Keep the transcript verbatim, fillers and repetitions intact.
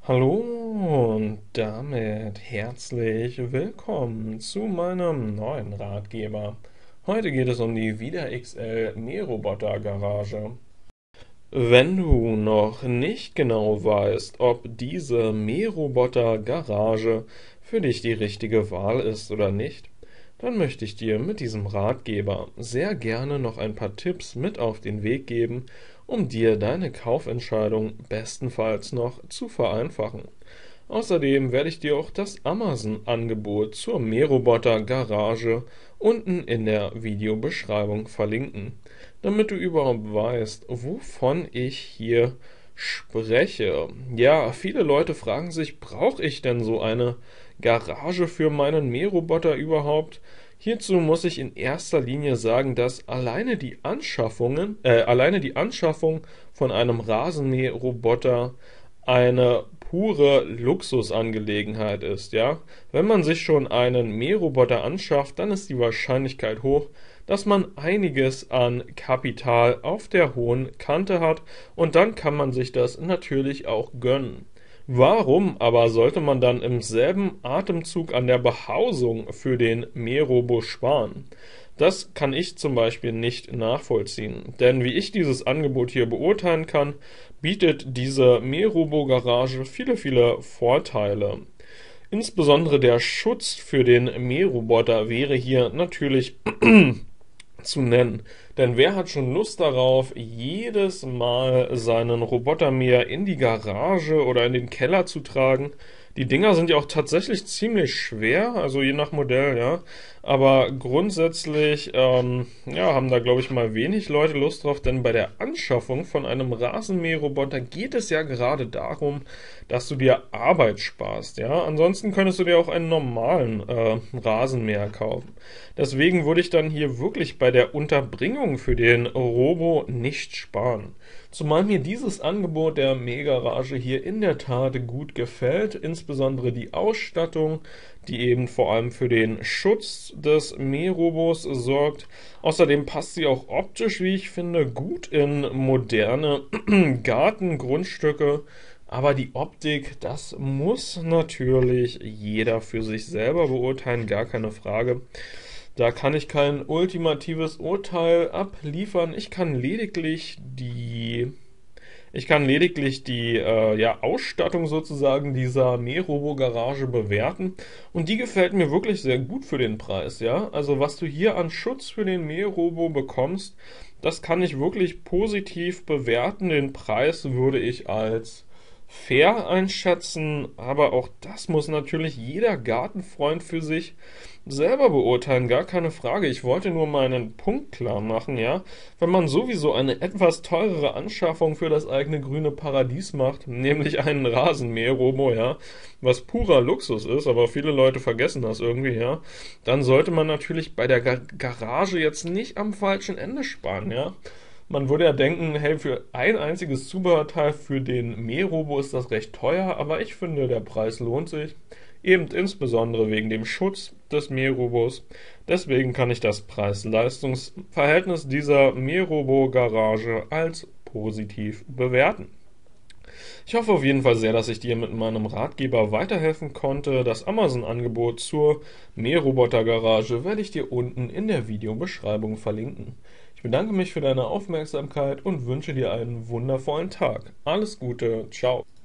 Hallo und damit herzlich willkommen zu meinem neuen Ratgeber. Heute geht es um die Vida X L Mähroboter Garage. Wenn du noch nicht genau weißt, ob diese Mähroboter Garage für dich die richtige Wahl ist oder nicht, dann möchte ich dir mit diesem Ratgeber sehr gerne noch ein paar Tipps mit auf den Weg geben, um dir deine Kaufentscheidung bestenfalls noch zu vereinfachen. Außerdem werde ich dir auch das Amazon-Angebot zur Mähroboter Garage unten in der Videobeschreibung verlinken, damit du überhaupt weißt, wovon ich hier spreche. Ja, viele Leute fragen sich, brauche ich denn so eine Garage für meinen Mähroboter überhaupt? Hierzu muss ich in erster Linie sagen, dass alleine die Anschaffungen, äh, alleine die Anschaffung von einem Rasenmäherroboter eine pure Luxusangelegenheit ist, ja. Wenn man sich schon einen Mähroboter anschafft, dann ist die Wahrscheinlichkeit hoch, dass man einiges an Kapital auf der hohen Kante hat und dann kann man sich das natürlich auch gönnen. Warum aber sollte man dann im selben Atemzug an der Behausung für den Mährobo sparen? Das kann ich zum Beispiel nicht nachvollziehen, denn wie ich dieses Angebot hier beurteilen kann, bietet diese Mährobo-Garage viele, viele Vorteile. Insbesondere der Schutz für den Mähroboter wäre hier natürlich zu nennen. Denn wer hat schon Lust darauf, jedes Mal seinen Robotermäher in die Garage oder in den Keller zu tragen? Die Dinger sind ja auch tatsächlich ziemlich schwer, also je nach Modell, ja. Aber grundsätzlich, ähm, ja, haben da, glaube ich, mal wenig Leute Lust drauf, denn bei der Anschaffung von einem Rasenmäherroboter geht es ja gerade darum, dass du dir Arbeit sparst, ja. Ansonsten könntest du dir auch einen normalen äh, Rasenmäher kaufen. Deswegen würde ich dann hier wirklich bei der Unterbringung für den Robo nicht sparen. Zumal mir dieses Angebot der Mähgarage hier in der Tat gut gefällt, insbesondere die Ausstattung, die eben vor allem für den Schutz des Mährobos sorgt. Außerdem passt sie auch optisch, wie ich finde, gut in moderne Gartengrundstücke. Aber die Optik, das muss natürlich jeder für sich selber beurteilen, gar keine Frage. Da kann ich kein ultimatives Urteil abliefern. Ich kann lediglich die ich kann lediglich die äh, ja, Ausstattung sozusagen dieser Mährobo-Garage bewerten und die gefällt mir wirklich sehr gut für den Preis, ja. Also was du hier an Schutz für den Mährobo bekommst, das kann ich wirklich positiv bewerten. Den Preis würde ich als fair einschätzen, aber auch das muss natürlich jeder Gartenfreund für sich selber beurteilen, gar keine Frage. Ich wollte nur meinen Punkt klar machen, ja. Wenn man sowieso eine etwas teurere Anschaffung für das eigene grüne Paradies macht, nämlich einen Rasenmäherrobo, ja, was purer Luxus ist, aber viele Leute vergessen das irgendwie, ja, dann sollte man natürlich bei der Gar Garage jetzt nicht am falschen Ende sparen, ja. Man würde ja denken, hey, für ein einziges Zubehörteil für den Mährobo ist das recht teuer, aber ich finde, der Preis lohnt sich. Eben insbesondere wegen dem Schutz des Mährobos. Deswegen kann ich das Preis-Leistungs-Verhältnis dieser Mährobo-Garage als positiv bewerten. Ich hoffe auf jeden Fall sehr, dass ich dir mit meinem Ratgeber weiterhelfen konnte. Das Amazon-Angebot zur Mähroboter-Garage werde ich dir unten in der Videobeschreibung verlinken. Ich bedanke mich für deine Aufmerksamkeit und wünsche dir einen wundervollen Tag. Alles Gute, ciao.